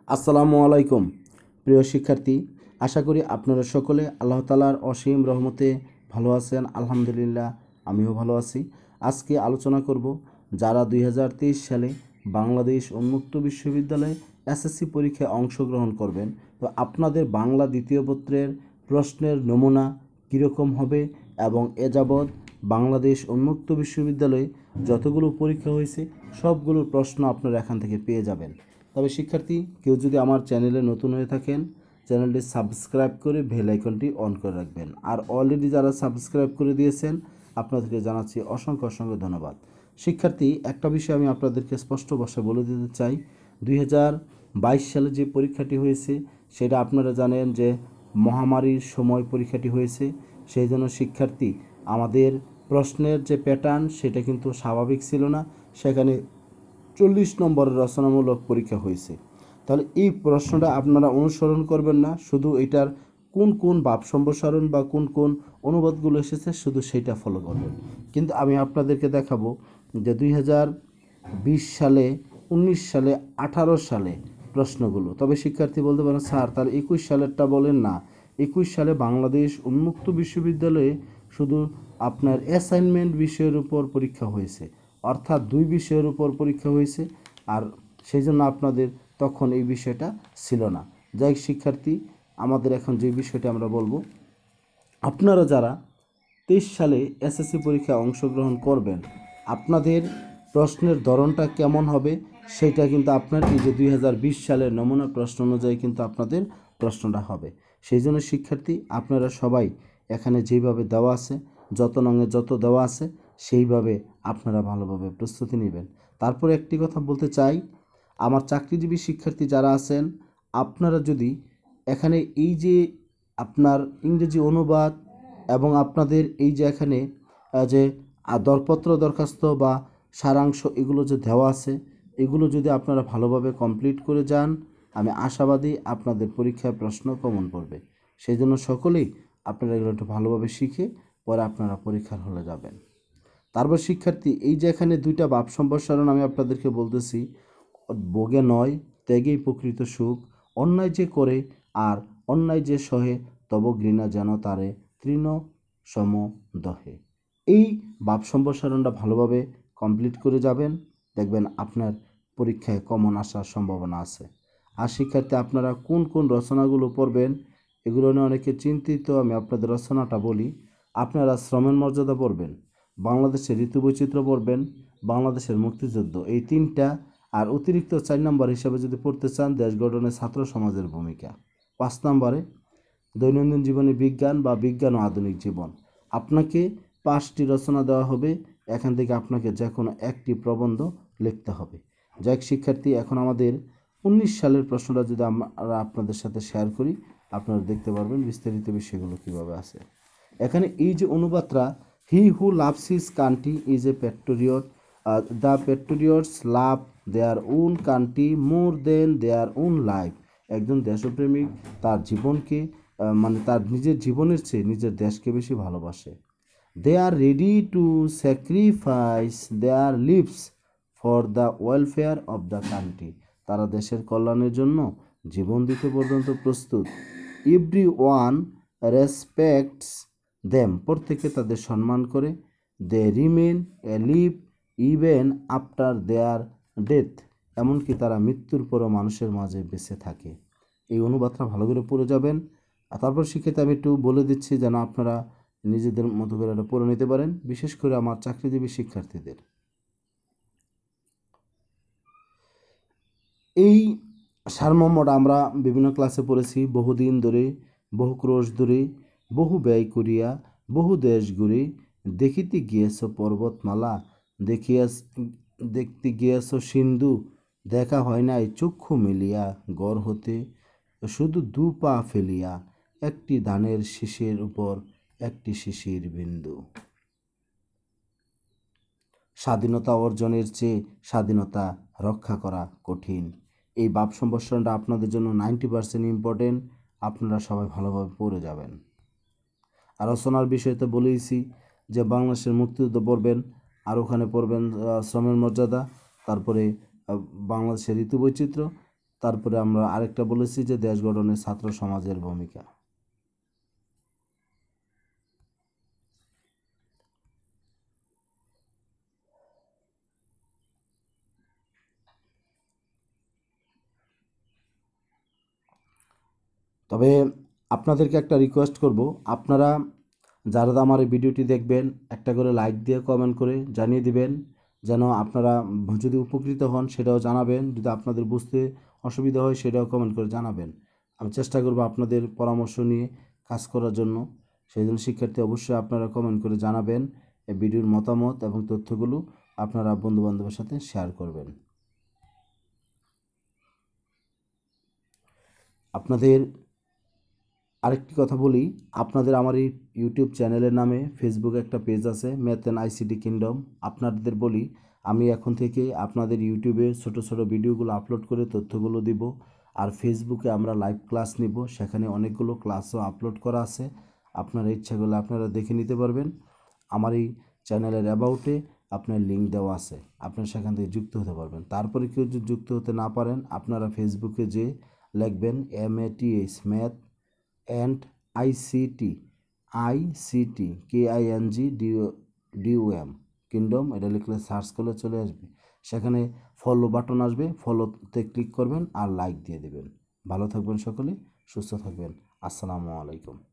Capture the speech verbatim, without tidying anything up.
আসসালামু আলাইকুম প্রিয় শিক্ষার্থী, আশা করি আপনারা সকলে আল্লাহ তাআলার অসীম রহমতে ভালো আছেন। আলহামদুলিল্লাহ, আমিও ভালো আছি। আজকে আলোচনা করব যারা দুই হাজার তেইশ সালে বাংলাদেশ উন্মুক্ত বিশ্ববিদ্যালয়ে এসএসসি পরীক্ষায় অংশগ্রহণ করবেন। তো আপনাদের বাংলা দ্বিতীয় পত্রের প্রশ্নের নমুনা কীরকম হবে এবং এ যাবৎ বাংলাদেশ উন্মুক্ত বিশ্ববিদ্যালয়ে যতগুলো পরীক্ষা হয়েছে সবগুলোর প্রশ্ন আপনারা এখান থেকে পেয়ে যাবেন। তবে শিক্ষার্থী, কেউ যদি আমার চ্যানেলে নতুন হয়ে থাকেন, চ্যানেলটি সাবস্ক্রাইব করে বেল আইকনটি অন করে রাখবেন। আর অলরেডি যারা সাবস্ক্রাইব করে দিয়েছেন আপনাদেরকে জানাচ্ছি অসংখ্য অসংখ্য ধন্যবাদ। শিক্ষার্থী, একটা বিষয় আমি আপনাদেরকে স্পষ্ট ভাষায় বলে দিতে চাই। দুই হাজার বাইশ সালে যে পরীক্ষাটি হয়েছে সেটা আপনারা জানেন যে মহামারীর সময় পরীক্ষাটি হয়েছে। সেই জন্য শিক্ষার্থী, আমাদের প্রশ্নের যে প্যাটার্ন সেটা কিন্তু স্বাভাবিক ছিল না। সেখানে চল্লিশ নম্বরের রচনামূলক পরীক্ষা হয়েছে। তাহলে এই প্রশ্নটা আপনারা অনুসরণ করবেন না, শুধু এটার কোন কোন ভাব সম্প্রসারণ বা কোন কোন অনুবাদগুলো এসেছে শুধু সেটা ফলো করবেন। কিন্তু আমি আপনাদেরকে দেখাবো যে দুই হাজার বিশ সালে, উনিশ সালে, আঠারো সালে প্রশ্নগুলো। তবে শিক্ষার্থী বলতে পারেন, স্যার তার একুশ সালেরটা বলেন না। একুশ সালে বাংলাদেশ উন্মুক্ত বিশ্ববিদ্যালয়ে শুধু আপনার অ্যাসাইনমেন্ট বিষয়ের উপর পরীক্ষা হয়েছে, অর্থাৎ দুই বিষয়ের উপর পরীক্ষা হয়েছে, আর সেই জন্য আপনাদের তখন এই বিষয়টা ছিল না। যাই শিক্ষার্থী, আমাদের এখন যে বিষয়টা আমরা বলবো, আপনারা যারা তেইশ সালে এসএসসি পরীক্ষায় অংশগ্রহণ করবেন, আপনাদের প্রশ্নের ধরনটা কেমন হবে সেটা কিন্তু আপনার এই যে দুই হাজার বিশ সালের নমুনা প্রশ্ন অনুযায়ী কিন্তু আপনাদের প্রশ্নটা হবে। সেই জন্য শিক্ষার্থী, আপনারা সবাই এখানে যেভাবে দেওয়া আছে, যত নঙে যত দেওয়া আছে সেইভাবে আপনারা ভালোভাবে প্রস্তুতি নেবেন। তারপরে একটি কথা বলতে চাই, আমার চাকরিজীবী শিক্ষার্থী যারা আছেন, আপনারা যদি এখানে এই যে আপনার ইংরেজি অনুবাদ এবং আপনাদের এই যে এখানে যে দরপত্র দরখাস্ত বা সারাংশ এগুলো যে দেওয়া আছে, এগুলো যদি আপনারা ভালোভাবে কমপ্লিট করে যান, আমি আশাবাদী আপনাদের পরীক্ষায় প্রশ্ন কমন পড়বে। সেই জন্য সকলেই আপনারা এগুলো একটু ভালোভাবে শিখে পরে আপনারা পরীক্ষার হলে যাবেন। তারপর শিক্ষার্থী, এই যে এখানে দুইটা ভাব সম্প্রসারণ আমি আপনাদেরকে বলতেছি, ভোগে নয় ত্যাগেই প্রকৃত সুখ, অন্যায় যে করে আর অন্যায় যে সহে, তব ঘৃণা যেন তারে তৃণ সম দহে। এই ভাব সম্প্রসারণটা ভালোভাবে কমপ্লিট করে যাবেন, দেখবেন আপনার পরীক্ষায় কমন আসার সম্ভাবনা আছে। আর শিক্ষার্থী, আপনারা কোন কোন রচনাগুলো পড়বেন এগুলো নিয়ে অনেকে চিন্তিত। আমি আপনাদের রচনাটা বলি। আপনারা শ্রমের মর্যাদা পড়বেন, বাংলাদেশের ঋতু বৈচিত্র্য পড়বেন, বাংলাদেশের মুক্তিযুদ্ধ, এই তিনটা। আর অতিরিক্ত চার নম্বর হিসাবে যদি পড়তে চান, দেশ গঠনে ছাত্র সমাজের ভূমিকা। পাঁচ নম্বরে দৈনন্দিন জীবনে বিজ্ঞান বা বিজ্ঞান ও আধুনিক জীবন। আপনাকে পাঁচটি রচনা দেওয়া হবে, এখান থেকে আপনাকে যে কোনো একটি প্রবন্ধ লিখতে হবে। যাই শিক্ষার্থী, এখন আমাদের উনিশ সালের প্রশ্নটা যদি আমরা আপনাদের সাথে শেয়ার করি, আপনারা দেখতে পারবেন বিস্তারিত বিষয়গুলো কীভাবে আছে। এখানে এই যে অনুবাদটা, he who loves his country is a patriot, the patriots love their own country more than their own life. একজন দেশপ্রেমিক তার জীবনকে মানে তার নিজের জীবনের চেয়ে নিজের দেশকে বেশি ভালোবাসে। They are ready to sacrifice their lives for the welfare of the country. তারা দেশের কল্যাণের জন্য জীবন দিতে পর্যন্ত প্রস্তুত। এভরি ওয়ান রেসপেক্টস দেম, প্রত্যেকে তাদের সম্মান করে। They remain alive even after their death, এমনকি তারা মৃত্যুর পরও মানুষের মাঝে বেঁচে থাকে। এই অনুবাদটা ভালো করে পড়ে যাবেন। আর তারপর শিক্ষিত আমি একটু বলে দিচ্ছি যেন আপনারা নিজেদের মতো করে এটা পড়ে নিতে পারেন, বিশেষ করে আমার চাকরিজীবী শিক্ষার্থীদের। এই সারমর্মটা আমরা বিভিন্ন ক্লাসে পড়েছি, বহুদিন ধরে, বহু ক্রোশ ধরে, বহু ব্যয় করিয়া, বহু দেশ ঘুরে, দেখিতে গিয়েছ পর্বতমালা, দেখিয়াছ দেখতে গিয়েছ সিন্ধু, দেখা হয় নাই চক্ষু মেলিয়া, গড় হতে শুধু দু পা ফেলিয়া, একটি ধানের শীষের উপর একটি শিশির বিন্দু। স্বাধীনতা অর্জনের চেয়ে স্বাধীনতা রক্ষা করা কঠিন। এই ভাব সম্প্রসারণটা আপনাদের জন্য নাইনটি পার্সেন্ট ইম্পর্টেন্ট, আপনারা সবাই ভালোভাবে পড়ে যাবেন। আর রচনার বিষয়তে বলেইছি যে বাংলাদেশের মুক্তিযুদ্ধ পড়বেন, আর ওখানে পড়বেন শ্রমের মর্যাদা, তারপরে বাংলাদেশের ঋতু বৈচিত্র্য, তারপরে আমরা আরেকটা বলেছি যে দেশ গঠনে ছাত্র সমাজের ভূমিকা। তবে আপনাদেরকে একটা রিকোয়েস্ট করব, আপনারা যারা আমার এই ভিডিওটি দেখবেন একটা করে লাইক দিয়ে কমেন্ট করে জানিয়ে দিবেন, যেন আপনারা যদি উপকৃত হন সেটাও জানাবেন, যদি আপনাদের বুঝতে অসুবিধা হয় সেটাও কমেন্ট করে জানাবেন। আমি চেষ্টা করব আপনাদের পরামর্শ নিয়ে কাজ করার জন্য। সেই জন্য শিক্ষার্থী অবশ্যই আপনারা কমেন্ট করে জানাবেন, এই ভিডিওর মতামত এবং তথ্যগুলো আপনারা বন্ধুবান্ধবের সাথে শেয়ার করবেন। আপনাদের আরেকটি কথা বলি, আপনাদের আমার এই ইউটিউব চ্যানেলের নামে ফেসবুকে একটা পেজ আছে, ম্যাথ অ্যান্ড আইসিটি কিংডম। আপনাদের বলি, আমি এখন থেকে আপনাদের ইউটিউবে ছোট ছোট ভিডিওগুলো আপলোড করে তথ্যগুলো দিব, আর ফেসবুকে আমরা লাইভ ক্লাস নিব, সেখানে অনেকগুলো ক্লাসও আপলোড করা আছে। আপনারা ইচ্ছা করলে আপনারা দেখে নিতে পারবেন। আমার এই চ্যানেলের অ্যাবাউটে আপনার লিঙ্ক দেওয়া আছে, আপনারা সেখান থেকে যুক্ত হতে পারবেন। তারপরে কেউ যদি যুক্ত হতে না পারেন, আপনারা ফেসবুকে যে লিখবেন M A T H math and ICT, ICT K I N G D O D O M kingdom, এটা লিখলে সার্চ করলে চলে আসবে। সেখানে ফলো বাটন আসবে, ফলোতে ক্লিক করবেন আর লাইক দিয়ে দেবেন। ভালো থাকবেন সকলে, সুস্থ থাকবেন। আসসালামু আলাইকুম।